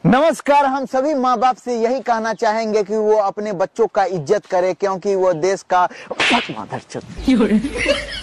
नमस्कार। हम सभी माँ बाप से यही कहना चाहेंगे कि वो अपने बच्चों का इज्जत करे, क्योंकि वो देश का